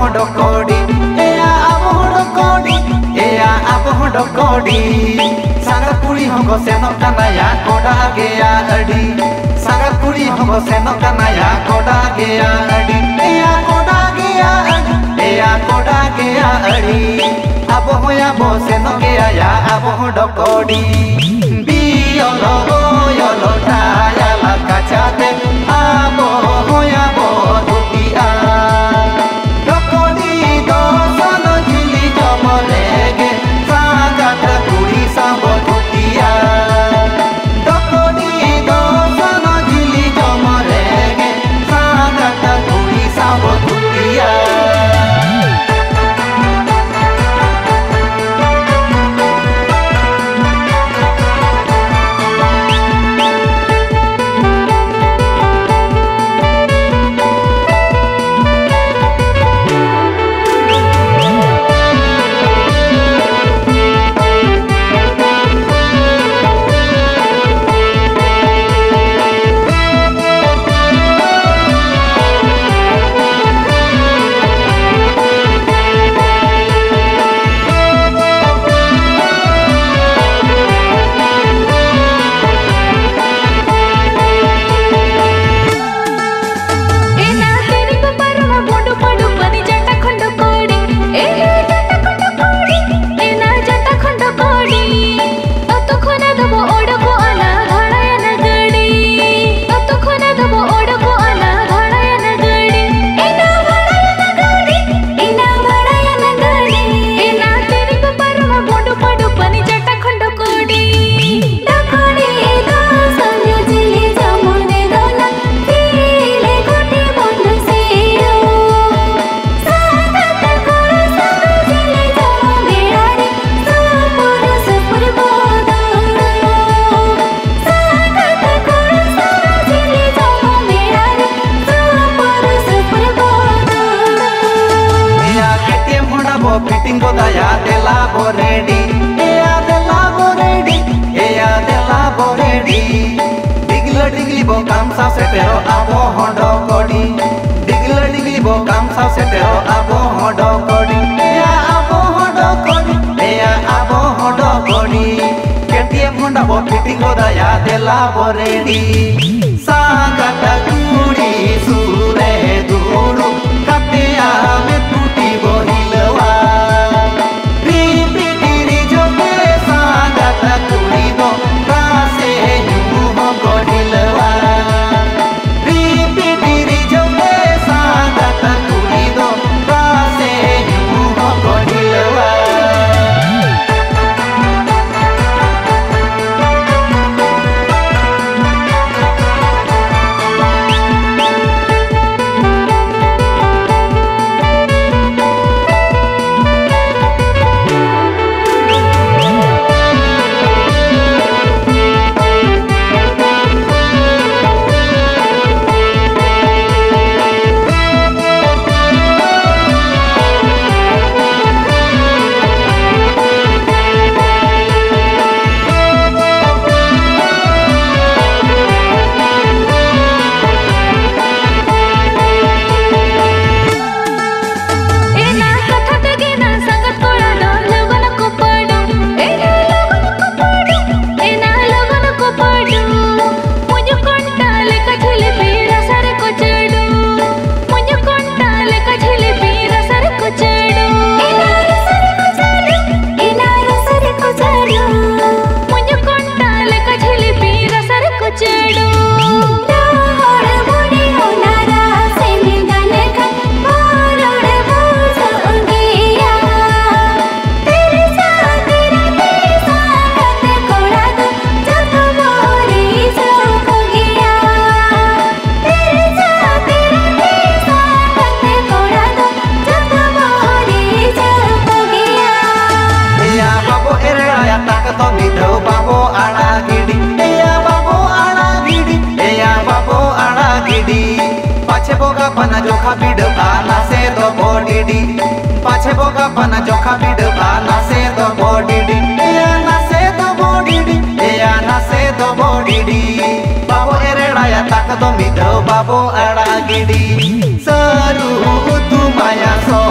hondokodi, eya abo hondokodi, eya abo hondokodi. Sangat kuri hongo senok kana ya koda geya adi, sangat kuri hongo senok kana ya koda geya adi, eya koda geya adi, eya koda geya adi. Abo hoya bo senok geya ya abo hondokodi. Biyolo yolo taya la kachate, abo hoya bo dutia. Dokodi do sano jili jomolege, sangat kuri sambo dutia. Dokodi do sano jili jomolege, sangat kuri sambo dutia. Fitting go daya de la boredi, eya de la boredi, eya de la boredi. Digla digli bo kam sa se tero abo hondo kodi, digla digli bo kam sa se tero abo hondo kodi, eya abo hondo kodi, eya abo hondo kodi. KTM honda bo fitting go daya de la boredi. Sagata kuri sure duru, katia me tuti bohilawa. पाछे बोगा पना जोखा बिडबा नासे दो body पाछे बोगा पना जोखा बिडबा नासे दो बॉडी या नासे दो बॉडी या नासे दो बॉडी बाबो एरेड़ा या ताक दो मिदो बाबो अड़ा गिडी सरू तू माया सो